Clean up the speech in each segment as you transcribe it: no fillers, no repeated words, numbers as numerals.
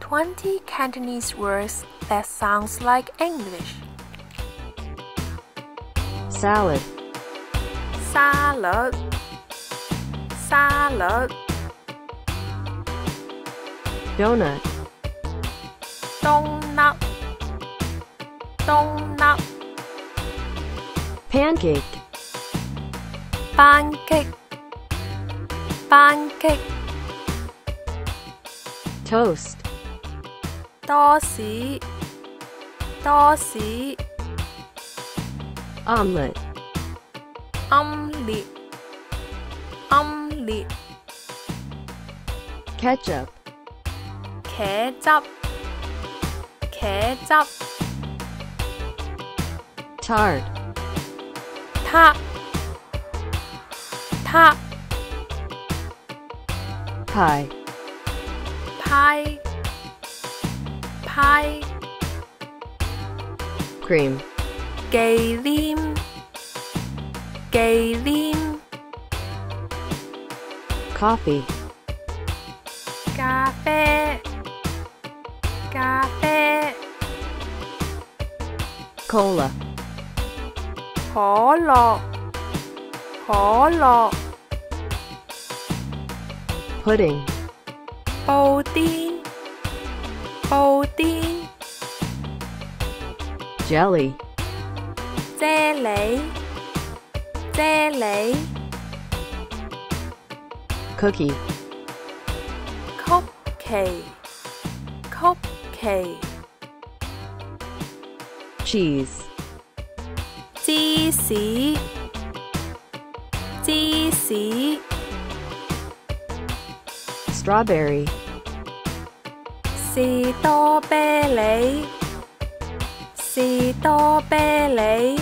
20 Cantonese words that sounds like English. Salad. Salad. Salad. Donut. Donut. Donut. Pancake. Pancake. Pancake. Toast. 多士。多士。 Omelette. Omelette. Omelette. Ketchup. Ketchup. Ketchup. Tart. Tart. Tart. Pie. Pie. Pie. Cream. 忌廉。忌廉。 Coffee. 咖啡。咖啡。 Cola. 可樂。可樂。 Pudding. 布甸。布甸。 Jelly. 啫喱。啫喱。 Cookie. 曲奇。曲奇。 Cheese. 芝士。芝士。 Strawberry. 士多啤梨。士多啤梨。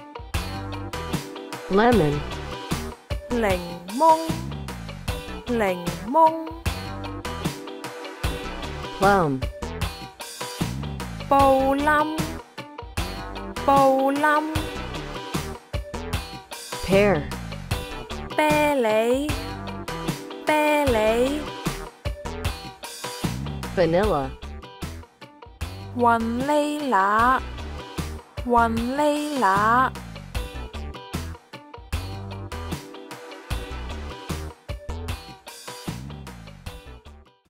Lemon. 檸檬。檸檬。 Plum. 布冧。布冧。 Pear. 啤梨。啤梨。 Vanilla. 雲呢拿。雲呢拿。